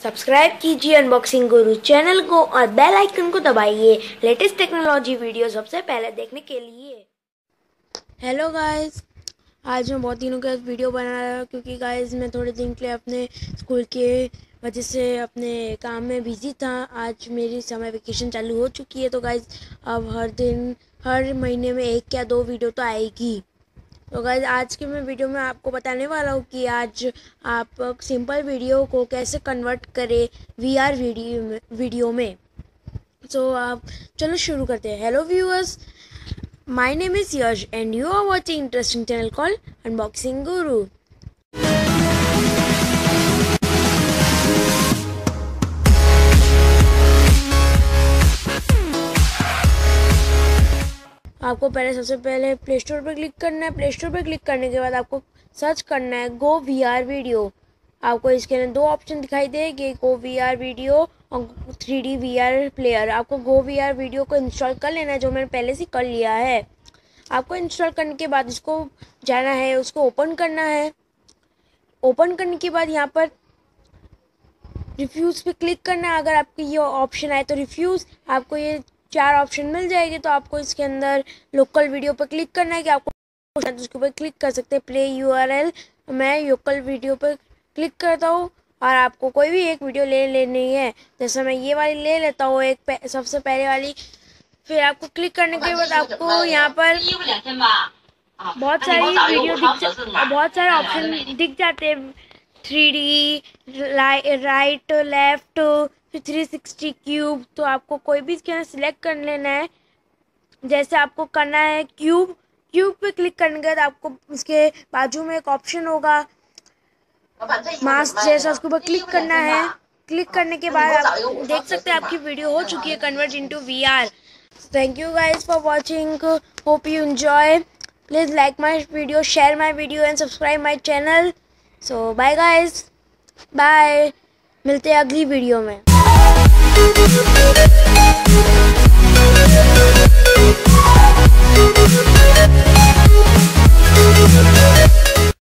Subscribe कीजिए unboxing गुरु channel को और बेल आइकन को दबाइए लेटेस्ट टेक्नोलॉजी वीडियो सबसे पहले देखने के लिए। हेलो गाइस, आज मैं बहुत दिनों के बाद वीडियो बना रहा हूँ क्योंकि गाइस मैं थोड़े दिन के लिए अपने स्कूल के वजह से अपने काम में बिजी था। आज मेरी समर वेकेशन चालू हो चुकी है तो गाइस अब हर महीने में 1 या 2 वीडियो तो आएगी। तो गाइस आज के मैं वीडियो में आपको बताने वाला हूँ कि आज आप सिंपल वीडियो को कैसे कन्वर्ट करें वीआर वीडियो में। तो आप चलो शुरू करते हैं। Hello viewers, my name is Yash and you are watching interesting channel called unboxing guru. आपको सबसे पहले प्ले स्टोर पर क्लिक करना है। प्ले स्टोर पर क्लिक करने के बाद आपको सर्च करना है गो वीआर वीडियो। आपको इसके अंदर 2 ऑप्शन दिखाई देंगे, गो वीआर वीडियो और 3D वीआर प्लेयर। आपको गो वीआर वीडियो को इंस्टॉल कर लेना है, जो मैंने पहले से कर लिया है। आपको इंस्टॉल करने के बाद इसको जाना है, उसको ओपन करना है। ओपन करने के बाद यहाँ पर रिफ्यूज़ पे क्लिक करना है। अगर आपको ये ऑप्शन आए तो रिफ्यूज़, आपको ये 4 ऑप्शन मिल जाएगी। तो आपको इसके अंदर लोकल वीडियो पर क्लिक करना है कि आपको उसके ऊपर क्लिक कर सकते हैं प्ले यूआरएल। मैं लोकल वीडियो पर क्लिक करता हूँ और आपको कोई भी एक वीडियो ले लेनी है। जैसे मैं ये वाली ले लेता हूँ, सबसे पहले वाली। फिर आपको क्लिक करने के बाद आपको यहाँ पर बहुत सारे ऑप्शन दिख जाते हैं। 3D, राइट, लेफ्ट, फिर 360 क्यूब। तो आपको कोई भी इसके अंदर सिलेक्ट कर लेना है। जैसे आपको करना है क्यूब पे क्लिक करने के बाद आपको इसके बाजू में एक ऑप्शन होगा मास्क जैसा, उसके ऊपर क्लिक करना है। क्लिक करने के बाद आप देख सकते हैं आपकी वीडियो हो चुकी है convert into VR. Thank you guys for watching, hope you enjoy. Please like my video, share my video and subscribe my channel. So bye guys, bye, मिलते हैं अगली वीडियो में।